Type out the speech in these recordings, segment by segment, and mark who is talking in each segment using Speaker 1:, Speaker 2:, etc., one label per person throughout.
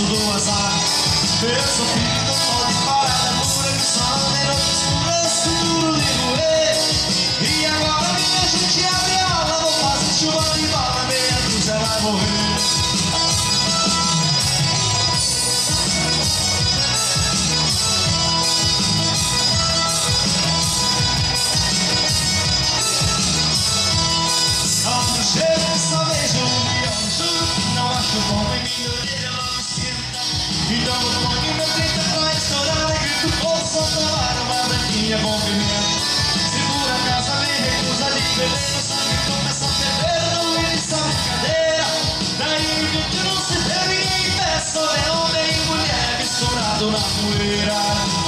Speaker 1: passo do azar. Eu sou filho do sol de parada pura que só de noite escura, escuro de moer. E agora minha gente abre aula, vou fazer chuva de bala, meia dúzia vai morrer. Só vejo um leão, juro que não acho bom. Vem minha orelha, logo esquenta. Então eu ponho meu 30 pra estourar e grito: ouça falar uma branquinha com pimenta. Se por acaso me recusa de beber, o sangue começa a ferver, não inicia a brincadeira. Daí em diante não se vê ninguém em pé, só é homem e mulher misturado na poeira.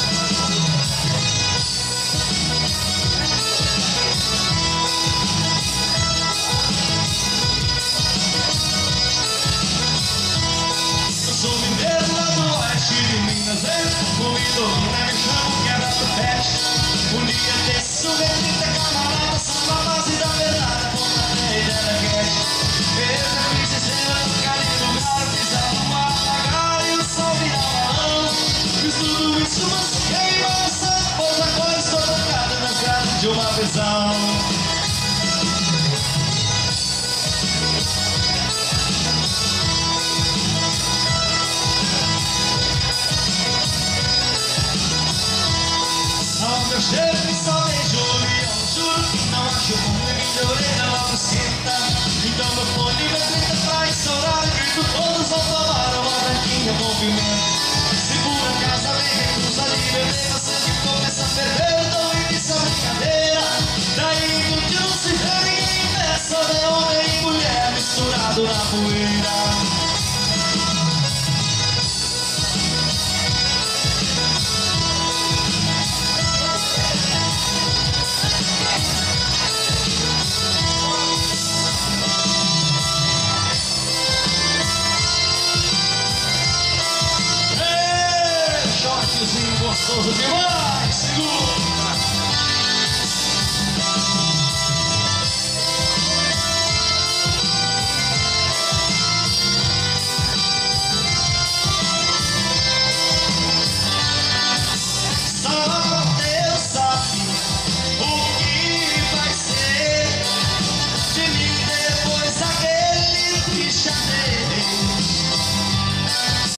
Speaker 1: Sou mineiro lá do oeste de Minas, comido né, me chamo quebra do peste. Um dia desse subi 30 camaradas, samba base da verdade, Ponta e Deleguete. Eu já fiz cena no carinho do lugar, fizeram uma apagar e o sol virar balão. Fiz tudo isso, mas fiquei moça, pois agora estou tocado nas grades de uma prisão. Meu chefe só vejo o leão, juro que não acho bom. E minha orelha logo esquenta. Então eu ponho meu 30 pra estourar e grito: todos vão tomar uma branquinha com pimenta. Se por acaso alguém recusa de beber, o sangue começa a ferver, então inicia a brincadeira. Daí em diante não se vê ninguém em pé, só é homem e mulher misturado na poeira. Gostoso demais, segura!